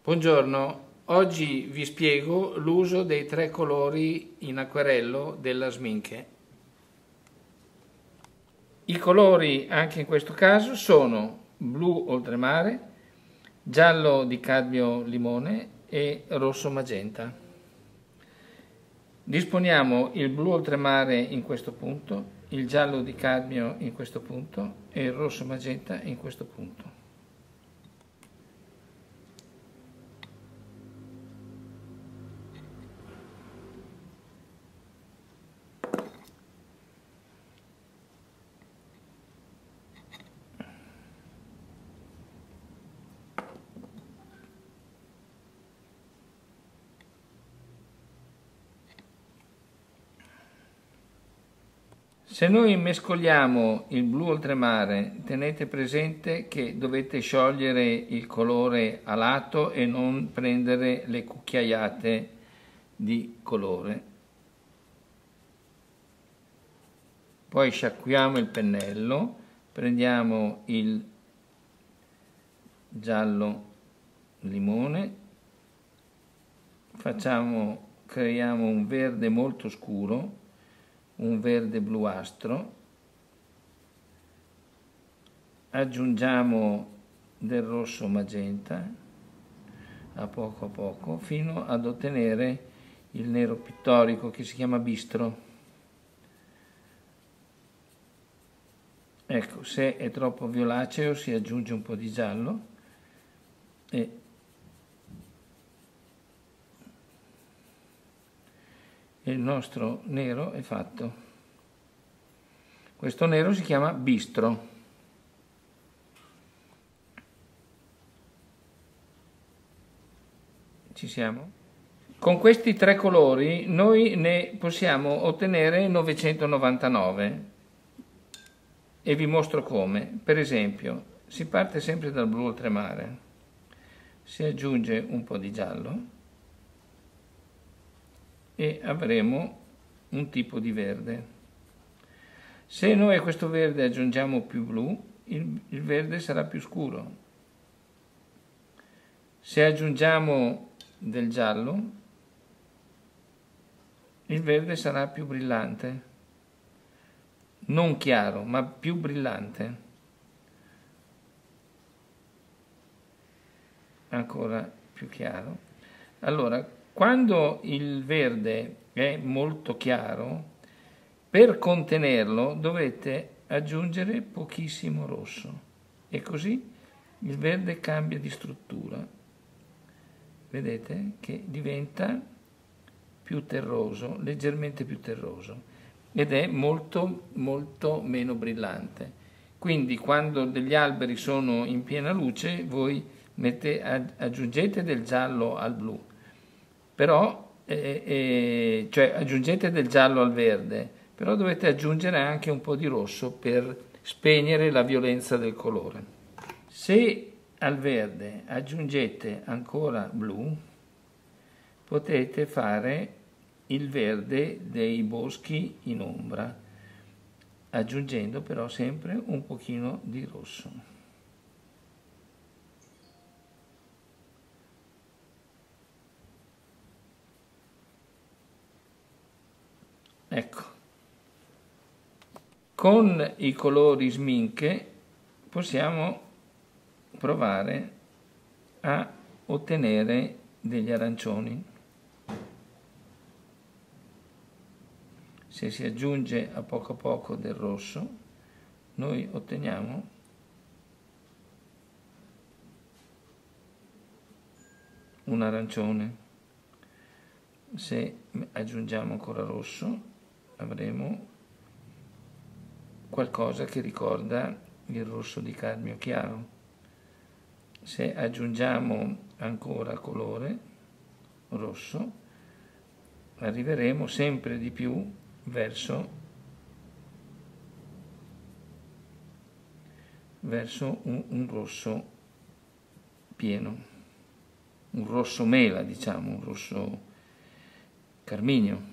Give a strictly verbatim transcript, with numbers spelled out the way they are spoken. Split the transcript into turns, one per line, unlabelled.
Buongiorno, oggi vi spiego l'uso dei tre colori in acquerello della Schmincke. I colori anche in questo caso sono blu oltremare, giallo di cadmio limone e rosso magenta. Disponiamo il blu oltremare in questo punto, il giallo di cadmio in questo punto e il rosso magenta in questo punto. Se noi mescoliamo il blu oltremare, tenete presente che dovete sciogliere il colore a lato e non prendere le cucchiaiate di colore. Poi sciacquiamo il pennello, prendiamo il giallo limone, facciamo, creiamo un verde molto scuro, un verde bluastro, aggiungiamo del rosso magenta a poco a poco fino ad ottenere il nero pittorico che si chiama bistro. Ecco, se è troppo violaceo si aggiunge un po' di giallo e il nostro nero è fatto. Questo nero si chiama bistro. Ci siamo? Con questi tre colori noi ne possiamo ottenere novecentonovantanove e vi mostro come. Per esempio, si parte sempre dal blu oltremare, si aggiunge un po' di giallo e avremo un tipo di verde. Se noi a questo verde aggiungiamo più blu, il, il verde sarà più scuro. Se aggiungiamo del giallo, il verde sarà più brillante, non chiaro, ma più brillante. Ancora più chiaro. Allora, quando il verde è molto chiaro, per contenerlo dovete aggiungere pochissimo rosso e così il verde cambia di struttura. Vedete che diventa più terroso, leggermente più terroso ed è molto molto meno brillante. Quindi quando degli alberi sono in piena luce voi mette, aggiungete del giallo al blu. Però, eh, eh, cioè aggiungete del giallo al verde, però dovete aggiungere anche un po' di rosso per spegnere la violenza del colore. Se al verde aggiungete ancora blu, potete fare il verde dei boschi in ombra, aggiungendo però sempre un pochino di rosso. Ecco, con i colori Schmincke possiamo provare a ottenere degli arancioni. Se si aggiunge a poco a poco del rosso, noi otteniamo un arancione. Se aggiungiamo ancora rosso, avremo qualcosa che ricorda il rosso di cadmio chiaro. Se aggiungiamo ancora colore rosso, arriveremo sempre di più verso, verso un, un rosso pieno, un rosso mela, diciamo, un rosso carminio.